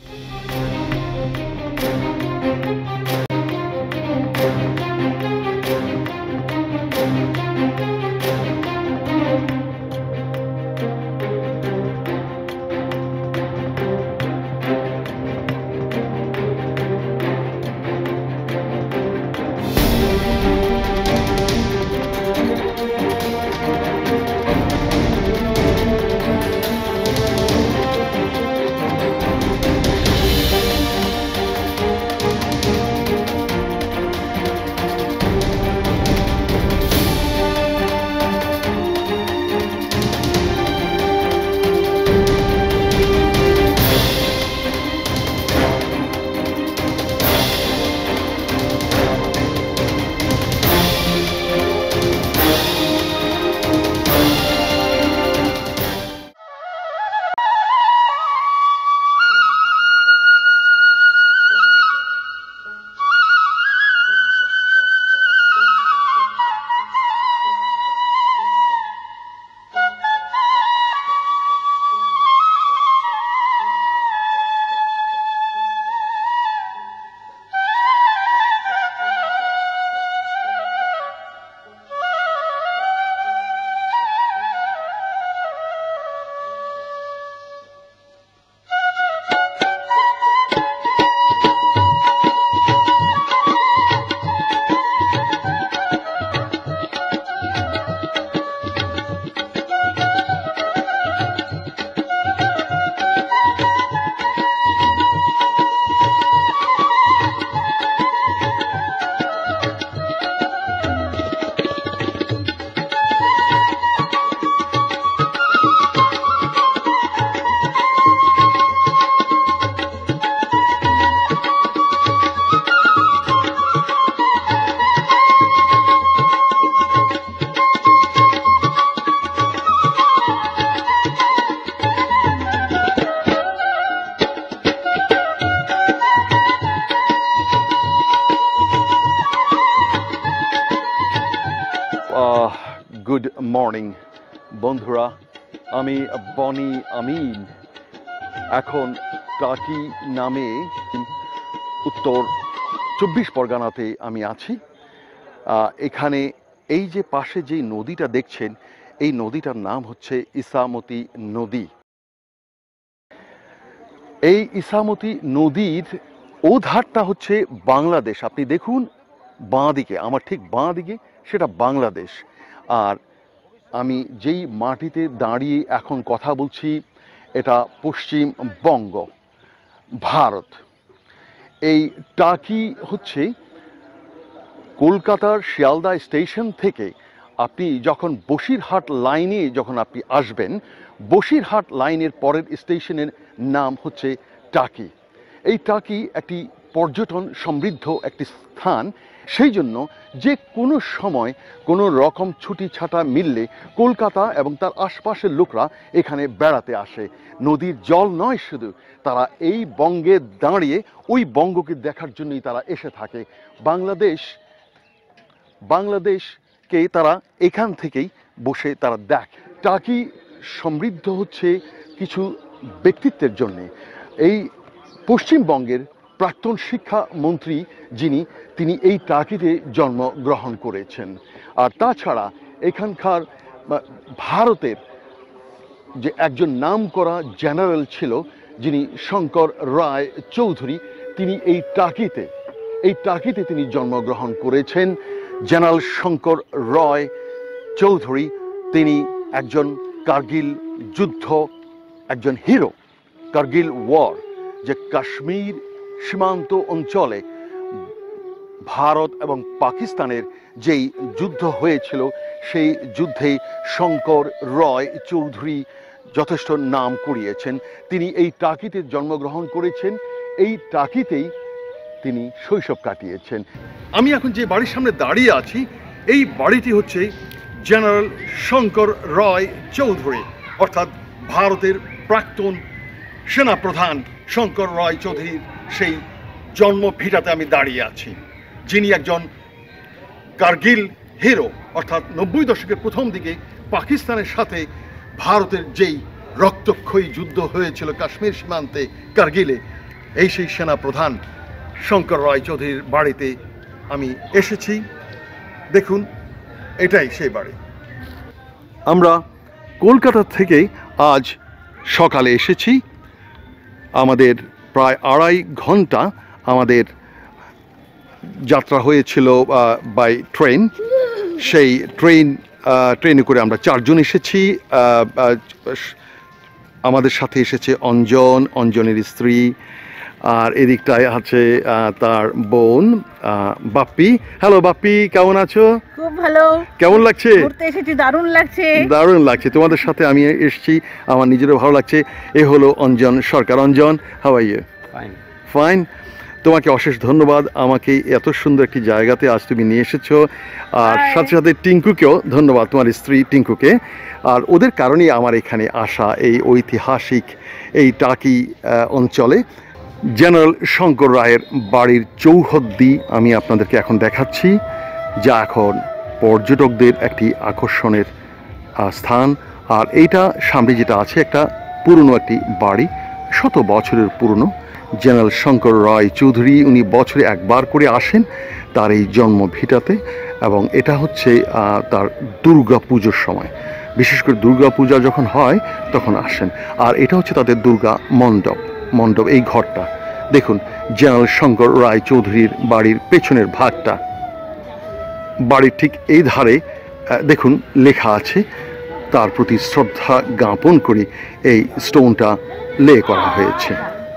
Good morning বন্ধুরা, আমি বনি আমিন এখন টাকি নামে উত্তর 24 পরগনাতে আমি আছি। এখানে এই যে পাশে যে নদীটা দেখছেন, এই নদীটার নাম হচ্ছে ইছামতি নদী। এই ইছামতি নদীর ও ধারটা হচ্ছে বাংলাদেশ। আপনি দেখুন বাঁ দিকে, আমার ঠিক বাঁ দিকে সেটা বাংলাদেশ, আর আমি যেই মাটিতে দাঁড়িয়ে এখন কথা বলছি এটা পশ্চিমবঙ্গ, ভারত। এই টাকি হচ্ছে কলকাতার শিয়ালদা স্টেশন থেকে আপনি যখন বসিরহাট লাইনে যখন আপনি আসবেন, বসিরহাট লাইনের পরের স্টেশনের নাম হচ্ছে টাকি। এই টাকি একটি পর্যটন সমৃদ্ধ একটি স্থান, সেই জন্য যে কোনো সময় কোনো রকম ছুটি ছাটা মিললে কলকাতা এবং তার আশপাশের লোকরা এখানে বেড়াতে আসে। নদীর জল নয় শুধু, তারা এই বঙ্গে দাঁড়িয়ে ওই বঙ্গকে দেখার জন্যই তারা এসে থাকে। বাংলাদেশকে তারা এখান থেকেই বসে তারা দেখ। টাকি সমৃদ্ধ হচ্ছে কিছু ব্যক্তিত্বের জন্যে। এই পশ্চিমবঙ্গের প্রাক্তন শিক্ষামন্ত্রী তিনি এই টাকিতে জন্মগ্রহণ করেছেন। আর তাছাড়া এখানকার ভারতের যে একজন নামকরা জেনারেল ছিল যিনি শঙ্কর রায় চৌধুরী, তিনি এই টাকিতে তিনি জন্মগ্রহণ করেছেন। জেনারেল শঙ্কর রায় চৌধুরী তিনি একজন কার্গিল যুদ্ধ একজন হিরো। কার্গিল ওয়ার, যে কাশ্মীর সীমান্ত অঞ্চলে ভারত এবং পাকিস্তানের যেই যুদ্ধ হয়েছিল, সেই যুদ্ধে শঙ্কর রায় চৌধুরী যথেষ্ট নাম কুড়িয়েছেন। তিনি এই টাকিতে জন্মগ্রহণ করেছেন, এই টাকিতেই তিনি শৈশব কাটিয়েছেন। আমি এখন যে বাড়ির সামনে দাঁড়িয়ে আছি, এই বাড়িটি হচ্ছে জেনারেল শঙ্কর রায় চৌধুরী, অর্থাৎ ভারতের প্রাক্তন সেনাপ্রধান শঙ্কর রায় চৌধুরীর সেই জন্মভিটাতে আমি দাঁড়িয়ে আছি, যিনি একজন কার্গিল হিরো। অর্থাৎ 90 দশকের প্রথম দিকে পাকিস্তানের সাথে ভারতের যেই রক্তক্ষয়ী যুদ্ধ হয়েছিল কাশ্মীর সীমান্তে কার্গিলে, এই সেই সেনা প্রধান শঙ্কর রায় চৌধুরীর বাড়িতে আমি এসেছি। দেখুন, এটাই সেই বাড়ি। আমরা কলকাতা থেকে আজ সকালে এসেছি। আমাদের প্রায় 2.5 ঘন্টা আমাদের যাত্রা হয়েছিল বাই ট্রেন। সেই ট্রেনে করে আমরা 4 জন এসেছি। আমাদের সাথে এসেছে অঞ্জনের স্ত্রী, আর এদিকটায় আছে তার বোন বাপ্পি। হ্যালো বাপ্পি, কেমন আছো? খুব ভালো। কেমন লাগছে? ঘুরতে এসেছি, দারুণ লাগছে। দারুণ লাগছে, তোমাদের সাথে আমি এসেছি, আমার নিজেরও ভালো লাগছে। এ হলো Anjan Sarkar. Anjan, how are you? Fine. Fine. তোমাকে অশেষ ধন্যবাদ, আমাকে এত সুন্দর একটি জায়গাতে আজ তুমি নিয়ে এসেছো। আর সাথে সাথে টিঙ্কুকেও ধন্যবাদ, তোমার স্ত্রী টিঙ্কুকে। আর ওদের কারণেই আমার এখানে আসা, এই ঐতিহাসিক এই টাকি অঞ্চলে। জেনারেল শঙ্কর রায়ের বাড়ির চৌহদ্দি আমি আপনাদেরকে এখন দেখাচ্ছি, যা এখন পর্যটকদের একটি আকর্ষণের স্থান। আর এইটা সামনে যেটা আছে একটা পুরনো একটি বাড়ি, 100 বছরের পুরনো। জেনারেল শঙ্কর রায় চৌধুরী উনি বছরে একবার করে আসেন তার এই জন্মভিটাতে, এবং এটা হচ্ছে তার দুর্গা পুজোর সময়, বিশেষ করে দুর্গা পূজা যখন হয় তখন আসেন। আর এটা হচ্ছে তাদের দুর্গা মণ্ডপ। এই ঘরটা দেখুন, জেনারেল শঙ্কর রায় চৌধুরীর বাড়ির পেছনের ভাগটা। বাড়ির ঠিক এই ধারে দেখুন লেখা আছে, তার প্রতি শ্রদ্ধা জ্ঞাপন করে এই স্টোনটা লে করা হয়েছে।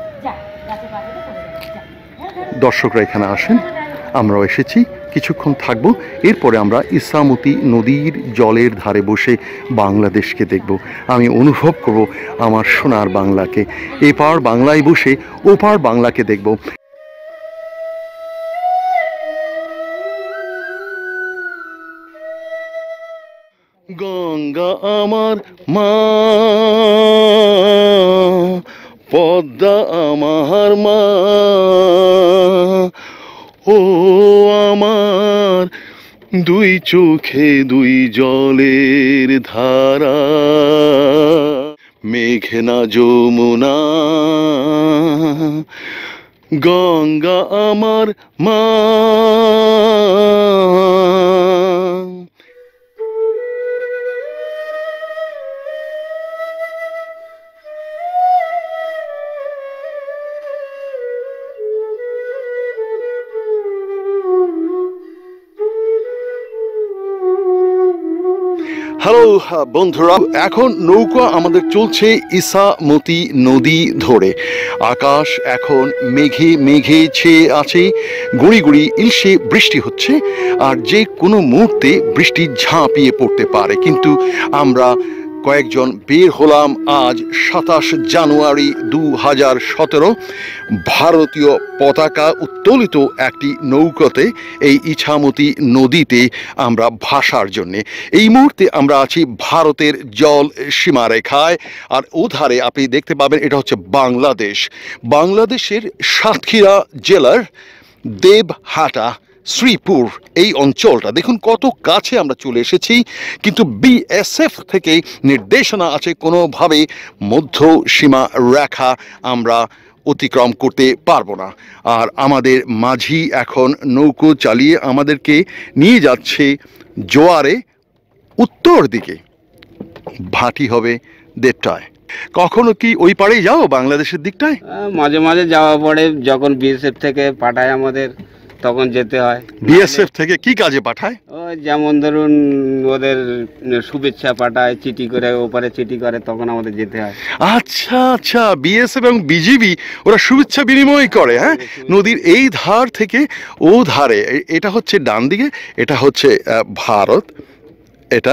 দর্শকরা এখানে আসেন, আমরাও এসেছি, কিছুক্ষণ থাকবো। এরপরে আমরা ইছামতি নদীর জলের ধারে বসে বাংলাদেশকে দেখব। আমি অনুভব করব আমার সোনার বাংলাকে। এপার বাংলায় বসে ওপার বাংলাকে দেখব। গঙ্গা আমার মা, পদ্মা আমার মা, ও আমার দুই চোখে দুই জলের ধারা, মেঘনা যমুনা। গঙ্গা আমার মা। হ্যালো বন্ধুরা, এখন নৌকা আমাদের চলছে ইছামতি নদী ধরে। আকাশ এখন মেঘে ছেয়ে আছে, গুঁড়ি গুঁড়ি ইলশে বৃষ্টি হচ্ছে, আর যে কোনো মুহূর্তে বৃষ্টি ঝাঁপিয়ে পড়তে পারে। কিন্তু আমরা কয়েকজন বের হলাম আজ 27 জানুয়ারি 2017, ভারতীয় পতাকা উত্তোলিত একটি নৌকাতে এই ইছামতি নদীতে আমরা ভাসার জন্যে। এই মুহূর্তে আমরা আছি ভারতের জল সীমারেখায়, আর ওধারে আপনি দেখতে পাবেন এটা হচ্ছে বাংলাদেশের সাতক্ষীরা জেলার দেবহাটা শ্রীপুর এই অঞ্চলটা। দেখুন কত কাছে আমরা চলে এসেছি, কিন্তু বিএসএফ থেকে নির্দেশনা আছে কোনোভাবে মধ্য সীমা রেখা আমরা অতিক্রম করতে পারবো না। আর আমাদের মাঝি এখন নৌকো চালিয়ে আমাদেরকে নিয়ে যাচ্ছে জোয়ারে উত্তর দিকে। ভাটি হবে 1:30টায়। কখনো কি ওই পাড়েই যাও বাংলাদেশের দিকটায়? মাঝে মাঝে যাওয়া পড়ে, যখন বিএসএফ থেকে পাঠায় আমাদের তখন যেতে হয়। বিএসএফ থেকে কি কাজে পাঠায়? ওই যেমন ধরুন ওদের শুভেচ্ছা পাঠায়, চিঠি করে, ওপারে চিঠি করে, তখন আমাদের যেতে হয়। আচ্ছা, বিএসএফ এবং বিজিবি ওরা শুভেচ্ছা বিনিময় করে। হ্যাঁ, নদীর এই ধার থেকে ও ধারে। এটা হচ্ছে ডান দিকে, এটা হচ্ছে ভারত, এটা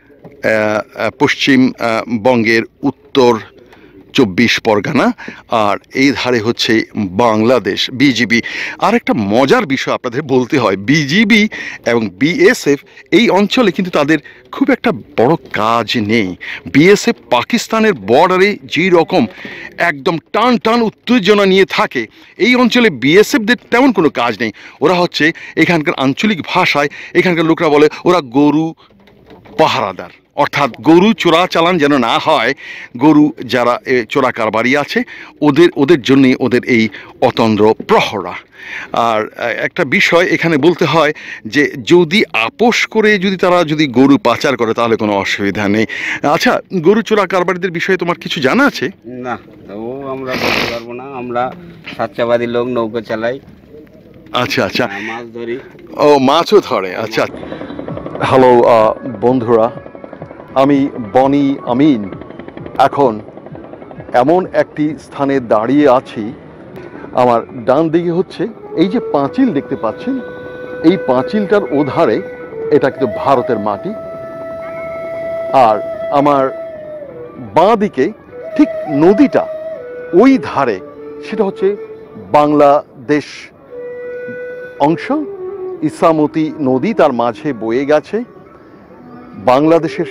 পশ্চিম বঙ্গের উত্তর 24 পরগনা, আর এই ধারে হচ্ছে বাংলাদেশ বিজিবি। আর একটা মজার বিষয় আপনাদের বলতে হয়, বিজিবি এবং বিএসএফ এই অঞ্চলে কিন্তু তাদের খুব একটা বড় কাজ নেই। বিএসএফ পাকিস্তানের বর্ডারে যেই রকম একদম টান উত্তেজনা নিয়ে থাকে, এই অঞ্চলে বিএসএফদের তেমন কোনো কাজ নেই। ওরা হচ্ছে এখানকার আঞ্চলিক ভাষায় এখানকার লোকরা বলে ওরা গরু পাহারাদার। অর্থাৎ গরু চোরাচালান যেন না হয়, গরু যারা চোরা কারবারি আছে ওদের জন্য ওদের এই অতন্দ্র প্রহরা। আর একটা বিষয় এখানে বলতে হয় যে যদি আপোষ করে তারা যদি গরু পাচার করে তাহলে কোনো অসুবিধা নেই। আচ্ছা, গরু চোরা কারবারিদের বিষয়ে তোমার কিছু জানা আছে? না, ও আমরা বলতে পারবো না। আমরা সাচ্চাবাদী লোক, নৌকো চালাই। আচ্ছা আচ্ছা, মাছ ধরি। ও, মাছও ধরে। আচ্ছা, হ্যালো বন্ধুরা, আমি বনি আমিন এখন এমন একটি স্থানে দাঁড়িয়ে আছি। আমার ডান দিকে হচ্ছে এই যে পাঁচিল দেখতে পাচ্ছেন, এই পাঁচিলটার ওধারে এটা কিন্তু ভারতের মাটি। আর আমার বাঁ দিকে ঠিক নদীটা ওই ধারে, সেটা হচ্ছে বাংলাদেশ অংশ। ইসামতি নদী তার মাঝে বয়ে গেছে। বাংলাদেশের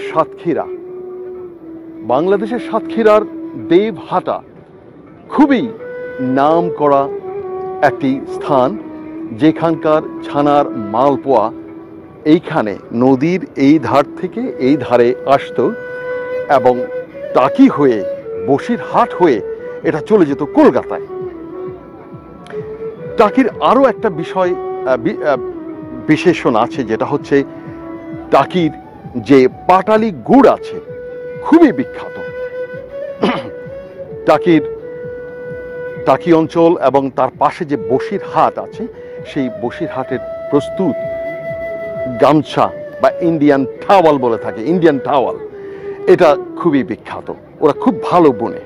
সাতক্ষীরার দেবহাটা খুবই নাম করা একটি স্থান, যেখানকার ছানার মালপোয়া এইখানে নদীর এই ধার থেকে এই ধারে আসতো এবং টাকি হয়ে, বসিরহাট হয়ে এটা চলে যেত কলকাতায়। টাকির আরও একটা বিষয় বিশেষণ আছে, যেটা হচ্ছে টাকির যে পাটালি গুড় আছে খুবই বিখ্যাত। টাকি অঞ্চল এবং তার পাশে যে বসিরহাট আছে, সেই বসিরহাটের প্রস্তুত গামছা বা ইন্ডিয়ান টাওয়াল বলে থাকে, ইন্ডিয়ান টাওয়াল, এটা খুবই বিখ্যাত। ওরা খুব ভালো বুনে।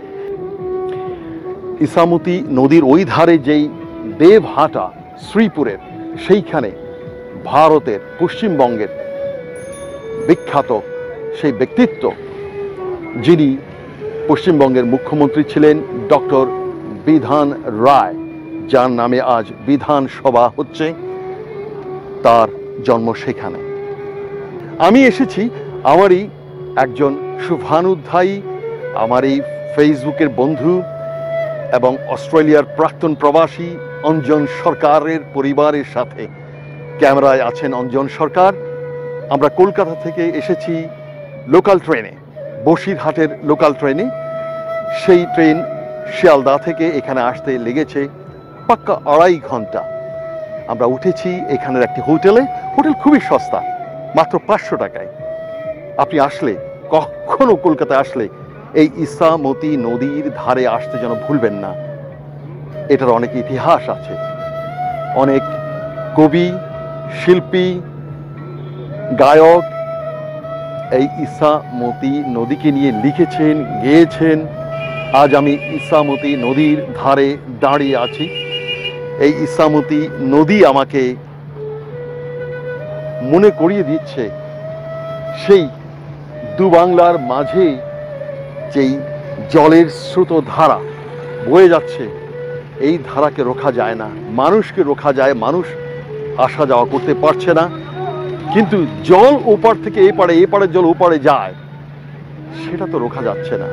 ইসামতি নদীর ওই ধারে যেই দেবহাটা শ্রীপুরের, সেইখানে ভারতের পশ্চিমবঙ্গের বিখ্যাত সেই ব্যক্তিত্ব, যিনি পশ্চিমবঙ্গের মুখ্যমন্ত্রী ছিলেন, ডক্টর বিধান রায়, যার নামে আজ বিধানসভা হচ্ছে, তার জন্ম সেখানে। আমি এসেছি আমারই একজন শুভানুধ্যায়ী, আমার এই ফেসবুকের বন্ধু এবং অস্ট্রেলিয়ার প্রাক্তন প্রবাসী অঞ্জন সরকারের পরিবারের সাথে। ক্যামেরায় আছেন অঞ্জন সরকার। আমরা কলকাতা থেকে এসেছি লোকাল ট্রেনে, বসিরহাটের লোকাল ট্রেনে। সেই ট্রেন শিয়ালদা থেকে এখানে আসতে লেগেছে পাক্কা 2.5 ঘন্টা। আমরা উঠেছি এখানের একটি হোটেল খুবই সস্তা, মাত্র 500 টাকায়। আপনি আসলে, কখনো কলকাতায় আসলে এই ইসামতি নদীর ধারে আসতে যেন ভুলবেন না। এটার অনেক ইতিহাস আছে, অনেক কবি, শিল্পী, গায়ক এই ইসামতি নদীকে নিয়ে লিখেছেন, গেয়েছেন। আজ আমি ইসামতি নদীর ধারে দাঁড়িয়ে আছি। এই ইসামতি নদী আমাকে মনে করিয়ে দিচ্ছে সেই দু বাংলার মাঝে যেই জলের স্রোত ধারা বয়ে যাচ্ছে, এই ধারাকে রোখা যায় না, মানুষকে রোখা যায়। মানুষ আসা যাওয়া করতে পারছে না, কিন্তু জল ওপার থেকে এপারে, এপারের জল ওপারে যায়, সেটা তো রোখা যাচ্ছে না।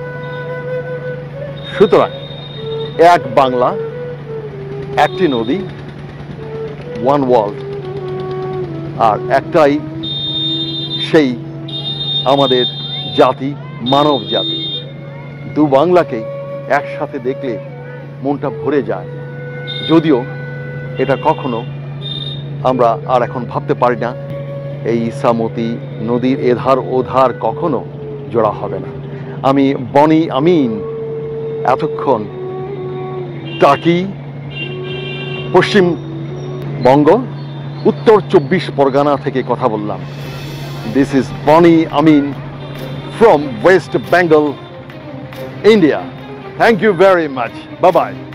সুতরাং এক বাংলা, একটি নদী, ওয়ান ওয়ার্ল্ড। আর একটাই সেই আমাদের জাতি, মানব জাতি। দু বাংলাকে একসাথে দেখলে মনটা ভরে যায়, যদিও এটা কখনো আমরা আর এখন ভাবতে পারি না। এই ইসামতি নদীর এধার ওধার কখনো জোড়া হবে না। আমি বনি আমিন এতক্ষণ টাকি, পশ্চিমবঙ্গ, উত্তর 24 পরগনা থেকে কথা বললাম। This is Boni Amin from West Bengal, India. Thank you very much. Bye-bye.